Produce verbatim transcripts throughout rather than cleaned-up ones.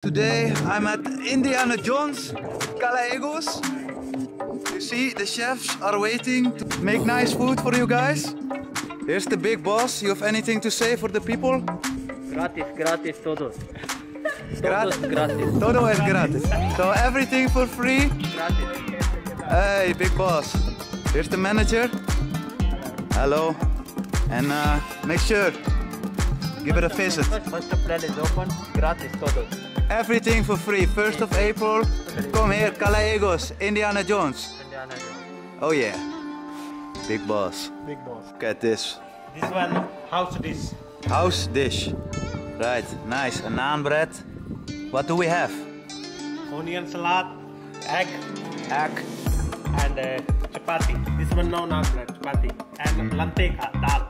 Today I'm at Indiana Jones Galapagos. You see, the chefs are waiting to make nice food for you guys. Here's the big boss. You have anything to say for the people? Gratis, gratis, todos. Gratis. Todos gratis. Todo es gratis. So everything for free? Gratis. Hey, big boss. Here's the manager. Hello. And uh, make sure, give it a visit. Once the plan is open, gratis, todos. Everything for free. first of April. Come here, Galapagos, Indiana Jones. Indiana Jones. Oh yeah. Big boss. Big boss. Look at this. This one, house dish. House dish. Right, nice. A naan bread. What do we have? Onion salad, egg, Egg. and uh, chapati. This one no naan bread, chapati. And lanteka, dal.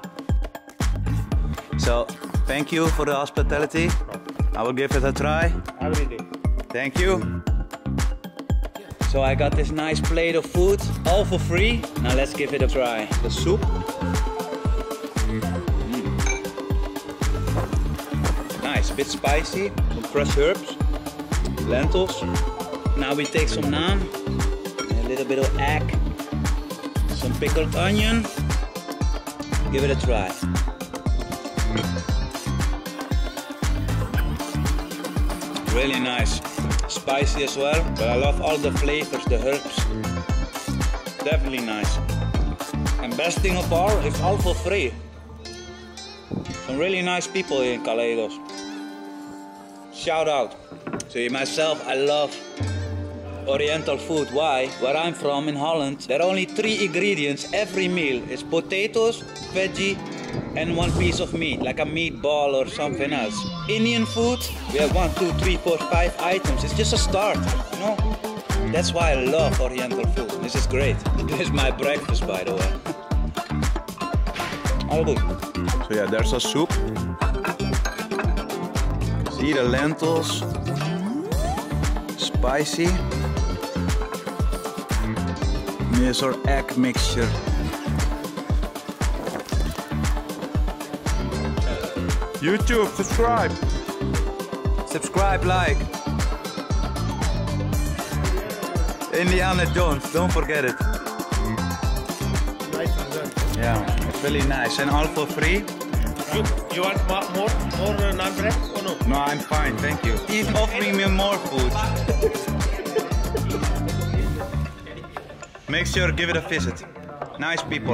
So, thank you for the hospitality. I will give it a try. Every day. Thank you. So I got this nice plate of food, all for free. Now let's give it a try. The soup. Mm. Nice, a bit spicy. Some fresh herbs. Lentils. Now we take some naan. A little bit of egg. Some pickled onion. Give it a try. Really nice. Spicy as well, but I love all the flavors, the herbs. Definitely nice. And best thing of all, it's all for free. Some really nice people here in Galapagos. Shout out. So myself, I love Oriental food. Why? Where I'm from in Holland, there are only three ingredients every meal. It's potatoes, veggie, and one piece of meat, like a meatball or something else. Indian food, we have one, two, three, four, five items. It's just a start, you know? That's why I love Oriental food. This is great. This is my breakfast, by the way. All good. So yeah, there's a soup. See the lentils. Spicy. Here's our egg mixture. YouTube, subscribe. Subscribe, like. Indiana Jones, don't forget it. Nice dessert. Yeah, it's really nice and all for free. You, you want more, more, more uh, naan bread or no? No, I'm fine, thank you. Keep offering me more food. Make sure give it a visit. Nice people.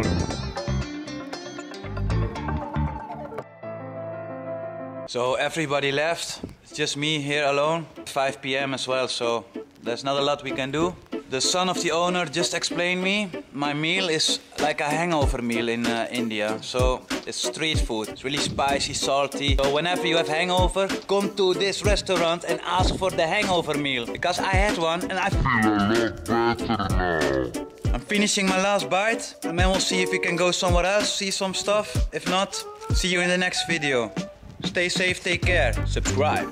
So everybody left. It's just me here alone. five p m as well, so there's not a lot we can do. The son of the owner just explained me, my meal is like a hangover meal in uh, India. So it's street food, it's really spicy, salty. So whenever you have hangover, come to this restaurant and ask for the hangover meal. Because I had one and I feel a lot better now. I'm finishing my last bite and then we'll see if we can go somewhere else, see some stuff. If not, see you in the next video. Stay safe, take care, subscribe.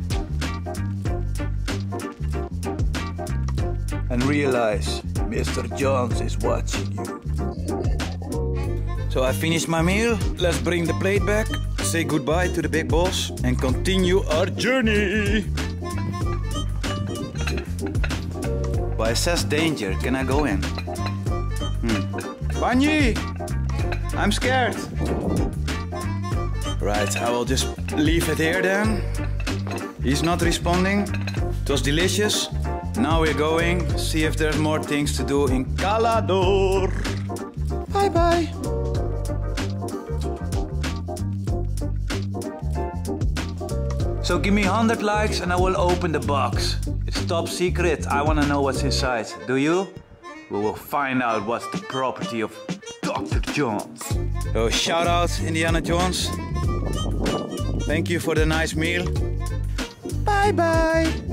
And realize Mister Jones is watching you. So I finished my meal. Let's bring the plate back, say goodbye to the big boss and continue our journey. Well, it says danger. Can I go in? Hmm. Banyi! I'm scared. Right, I will just leave it here then. He's not responding. It was delicious. Now we're going, see if there's more things to do in Calador. Bye bye. So give me one hundred likes and I will open the box. It's top secret, I want to know what's inside. Do you? We will find out what's the property of Doctor Jones. So shout out Indiana Jones. Thank you for the nice meal. Bye bye.